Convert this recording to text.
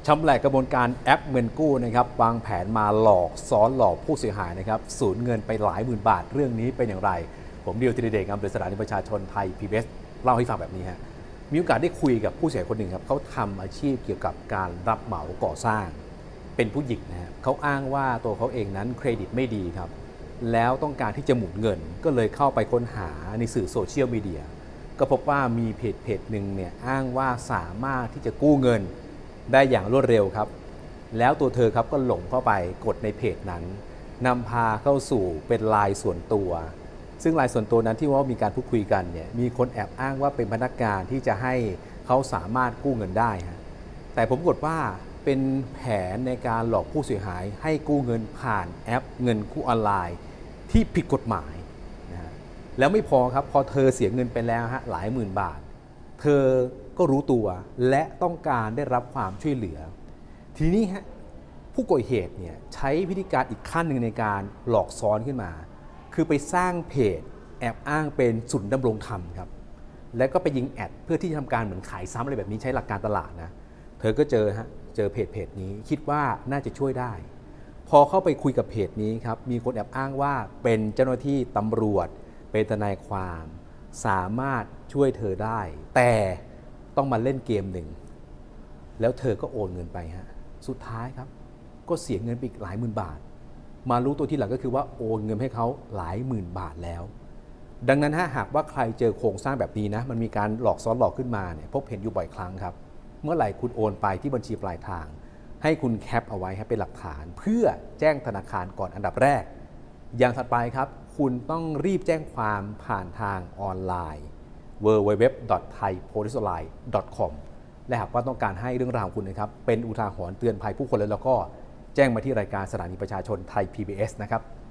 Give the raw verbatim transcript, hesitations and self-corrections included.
ชำแหละกระบวนการแอปเงินกู้นะครับวางแผนมาหลอกซ้อนหลอกผู้เสียหายนะครับสูญเงินไปหลายหมื่นบาทเรื่องนี้เป็นอย่างไรผมเดียวธีรเดชอำเภอสถานีประชาชนไทย พี บี เอส เล่าให้ฟังแบบนี้ฮะมีโอกาสได้คุยกับผู้เสียหายคนหนึ่งครับเขาทำอาชีพเกี่ยวกับการรับเหมาก่อสร้างเป็นผู้หญิงนะฮะเขาอ้างว่าตัวเขาเองนั้นเครดิตไม่ดีครับแล้วต้องการที่จะหมุนเงินก็เลยเข้าไปค้นหาในสื่อโซเชียลมีเดียก็พบว่ามีเพจเพจหนึ่งเนี่ยอ้างว่าสามารถที่จะกู้เงินได้อย่างรวดเร็วครับแล้วตัวเธอครับก็หลงเข้าไปกดในเพจนั้นนำพาเข้าสู่เป็นไลน์ส่วนตัวซึ่งไลน์ส่วนตัวนั้นที่ว่ามีการพูดคุยกันเนี่ยมีคนแอบอ้างว่าเป็นพนักงานที่จะให้เขาสามารถกู้เงินได้ฮะแต่ผมปรากฏว่าเป็นแผนในการหลอกผู้เสียหายให้กู้เงินผ่านแอปเงินกู้ออนไลน์ที่ผิดกฎหมายนะฮะแล้วไม่พอครับพอเธอเสียเงินไปแล้วฮะหลายหมื่นบาทเธอก็รู้ตัวและต้องการได้รับความช่วยเหลือทีนี้ฮะผู้ก่อเหตุเนี่ยใช้วิธีการอีกขั้นหนึ่งในการหลอกซ้อนขึ้นมาคือไปสร้างเพจแอบอ้างเป็นศูนย์ดำรงธรรมครับแล้วก็ไปยิงแอดเพื่อที่จะทำการเหมือนขายซ้ำอะไรแบบนี้ใช้หลักการตลาดนะเธอก็เจอฮะเจอเพจเพจนี้คิดว่าน่าจะช่วยได้พอเข้าไปคุยกับเพจนี้ครับมีคนแอบอ้างว่าเป็นเจ้าหน้าที่ตำรวจเป็นทนายความสามารถช่วยเธอได้แต่ต้องมาเล่นเกมหนึ่งแล้วเธอก็โอนเงินไปฮะสุดท้ายครับก็เสียเงินไปอีกหลายหมื่นบาทมารู้ตัวที่หลังก็คือว่าโอนเงินให้เขาหลายหมื่นบาทแล้วดังนั้นฮะหากว่าใครเจอโครงสร้างแบบนี้นะมันมีการหลอกซ้อนหลอกขึ้นมาเนี่ยพบเห็นอยู่บ่อยครั้งครับเมื่อไหร่คุณโอนไปที่บัญชีปลายทางให้คุณแคปเอาไว้ให้เป็นหลักฐานเพื่อแจ้งธนาคารก่อนอันดับแรกอย่างถัดไปครับคุณต้องรีบแจ้งความผ่านทางออนไลน์ ดับเบิลยู ดับเบิลยู ดับเบิลยู ดอท ไทย โพลิส ไลน์ ดอท คอม และหากว่าต้องการให้เรื่องราวของคุณนะครับเป็นอุทาหรณ์เตือนภัยผู้คนแล้วก็แจ้งมาที่รายการสถานีประชาชนไทย พี บี เอส นะครับ